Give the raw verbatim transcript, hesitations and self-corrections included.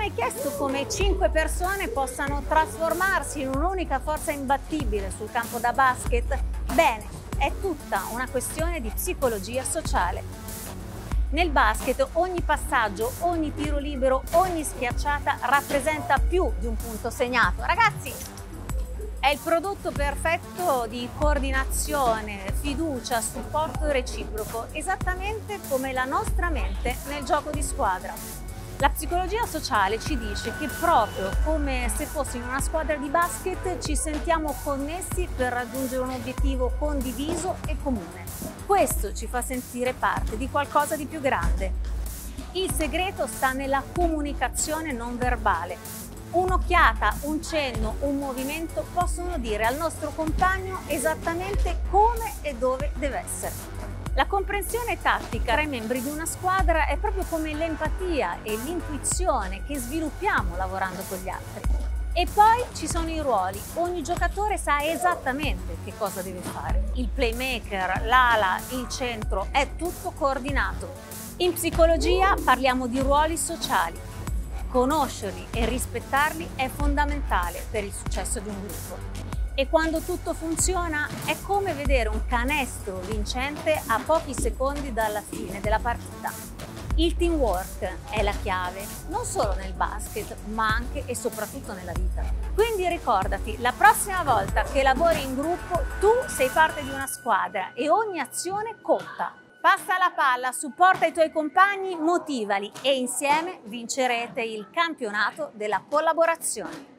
mai chiesto come cinque persone possano trasformarsi in un'unica forza imbattibile sul campo da basket? Bene, è tutta una questione di psicologia sociale. Nel basket ogni passaggio, ogni tiro libero, ogni schiacciata rappresenta più di un punto segnato. Ragazzi, è il prodotto perfetto di coordinazione, fiducia, supporto reciproco, esattamente come la nostra mente nel gioco di squadra. La psicologia sociale ci dice che proprio come se fossimo in una squadra di basket ci sentiamo connessi per raggiungere un obiettivo condiviso e comune. Questo ci fa sentire parte di qualcosa di più grande. Il segreto sta nella comunicazione non verbale. Un'occhiata, un cenno, un movimento possono dire al nostro compagno esattamente come e dove deve essere. La comprensione tattica tra i membri di una squadra è proprio come l'empatia e l'intuizione che sviluppiamo lavorando con gli altri. E poi ci sono i ruoli. Ogni giocatore sa esattamente che cosa deve fare. Il playmaker, l'ala, il centro, è tutto coordinato. In psicologia parliamo di ruoli sociali. Conoscerli e rispettarli è fondamentale per il successo di un gruppo. E quando tutto funziona è come vedere un canestro vincente a pochi secondi dalla fine della partita. Il teamwork è la chiave, non solo nel basket, ma anche e soprattutto nella vita. Quindi ricordati, la prossima volta che lavori in gruppo, tu sei parte di una squadra e ogni azione conta. Passa la palla, supporta i tuoi compagni, motivali e insieme vincerete il campionato della collaborazione.